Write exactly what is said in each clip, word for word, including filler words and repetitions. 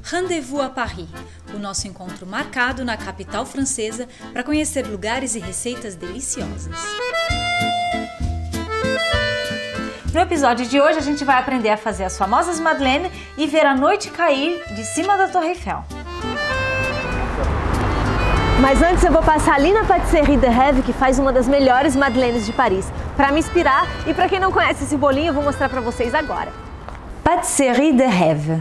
Rendez-vous à Paris, o nosso encontro marcado na capital francesa para conhecer lugares e receitas deliciosas. No episódio de hoje a gente vai aprender a fazer as famosas madeleines e ver a noite cair de cima da Torre Eiffel. Mas antes eu vou passar ali na Pâtisserie de Rêve, que faz uma das melhores madeleines de Paris, para me inspirar, e para quem não conhece esse bolinho eu vou mostrar para vocês agora. Pâtisserie de Rêve.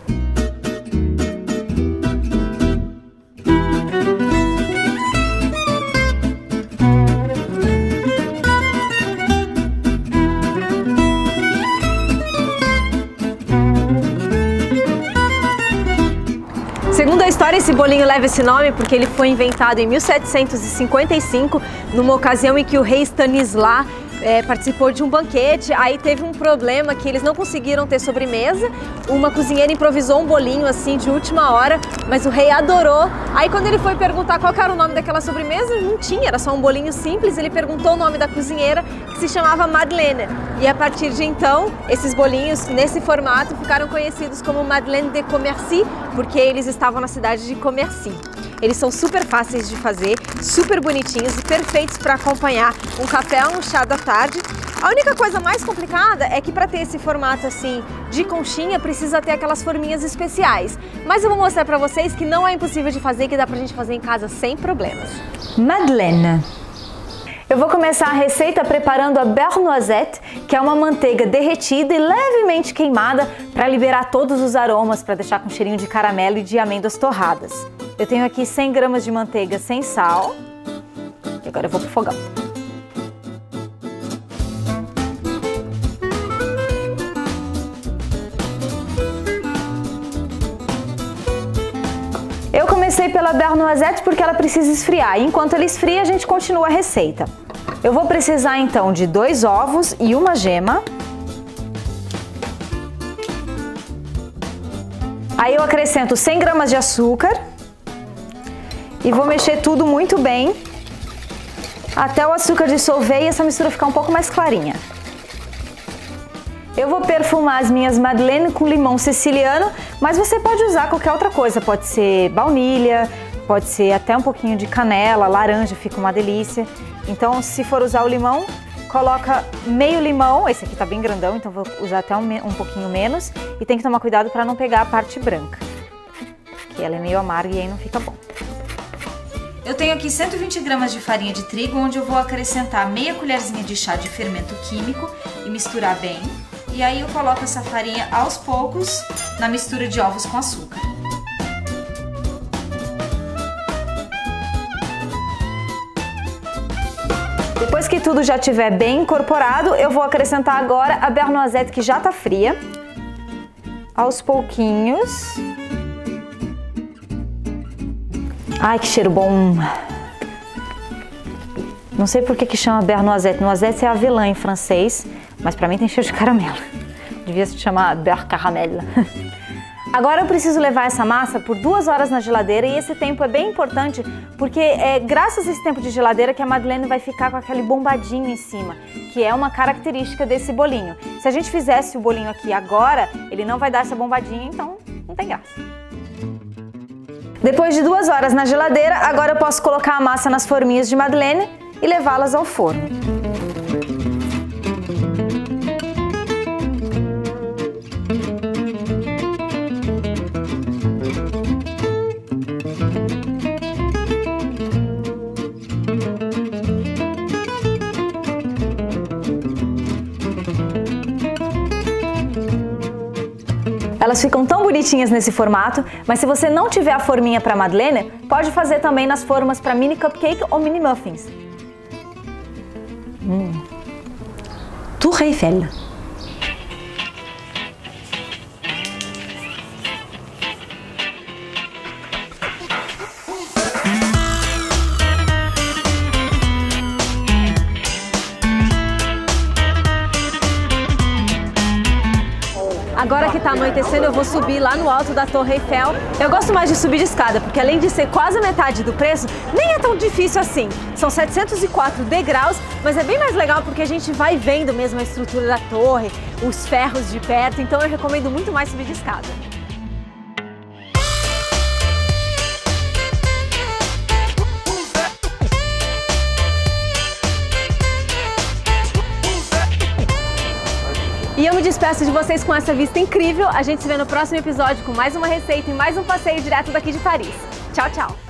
Segundo a história, esse bolinho leva esse nome porque ele foi inventado em mil setecentos e cinquenta e cinco, numa ocasião em que o rei Stanislas é, participou de um banquete. Aí teve um problema que eles não conseguiram ter sobremesa. Uma cozinheira improvisou um bolinho assim de última hora, mas o rei adorou. Aí quando ele foi perguntar qual era o nome daquela sobremesa, não tinha, era só um bolinho simples. Ele perguntou o nome da cozinheira, que se chamava Madeleine. E a partir de então, esses bolinhos nesse formato ficaram conhecidos como Madeleine de Commercy, porque eles estavam na cidade de Commercy. Eles são super fáceis de fazer, super bonitinhos e perfeitos para acompanhar um café ou um chá da tarde. A única coisa mais complicada é que para ter esse formato assim de conchinha precisa ter aquelas forminhas especiais. Mas eu vou mostrar para vocês que não é impossível de fazer, que dá pra gente fazer em casa sem problemas. Madeleine. Eu vou começar a receita preparando a beurre noisette, que é uma manteiga derretida e levemente queimada para liberar todos os aromas, para deixar com cheirinho de caramelo e de amêndoas torradas. Eu tenho aqui cem gramas de manteiga sem sal e agora eu vou pro fogão. Eu comecei pela beurre noisette porque ela precisa esfriar, e enquanto ela esfria a gente continua a receita. Eu vou precisar então de dois ovos e uma gema. Aí eu acrescento cem gramas de açúcar e vou mexer tudo muito bem até o açúcar dissolver e essa mistura ficar um pouco mais clarinha. Eu vou perfumar as minhas madeleines com limão siciliano, mas você pode usar qualquer outra coisa, pode ser baunilha, pode ser até um pouquinho de canela, laranja, fica uma delícia. Então, se for usar o limão, coloca meio limão, esse aqui tá bem grandão, então vou usar até um, um pouquinho menos, e tem que tomar cuidado para não pegar a parte branca, que ela é meio amarga e aí não fica bom. Eu tenho aqui cento e vinte gramas de farinha de trigo, onde eu vou acrescentar meia colherzinha de chá de fermento químico e misturar bem. E aí eu coloco essa farinha aos poucos na mistura de ovos com açúcar. Depois que tudo já estiver bem incorporado, eu vou acrescentar agora a beurre noisette, que já está fria. Aos pouquinhos. Ai, que cheiro bom! Não sei por que que chama beurre noisette. Noisette é avelã em francês, mas pra mim tem cheiro de caramelo. Devia se chamar beurre caramel. Agora eu preciso levar essa massa por duas horas na geladeira, e esse tempo é bem importante porque é graças a esse tempo de geladeira que a madeleine vai ficar com aquele bombadinho em cima, que é uma característica desse bolinho. Se a gente fizesse o bolinho aqui agora, ele não vai dar essa bombadinha, então não tem graça. Depois de duas horas na geladeira, agora eu posso colocar a massa nas forminhas de madeleine e levá-las ao forno. Elas ficam tão bonitinhas nesse formato, mas se você não tiver a forminha para madeleine, pode fazer também nas formas para mini cupcake ou mini muffins. Hum. Tour Eiffel. Agora que tá anoitecendo, eu vou subir lá no alto da Torre Eiffel. Eu gosto mais de subir de escada, porque além de ser quase a metade do preço, nem é tão difícil assim. São setecentos e quatro degraus, mas é bem mais legal porque a gente vai vendo mesmo a estrutura da torre, os ferros de perto, então eu recomendo muito mais subir de escada. E eu me despeço de vocês com essa vista incrível. A gente se vê no próximo episódio com mais uma receita e mais um passeio direto daqui de Paris. Tchau, tchau!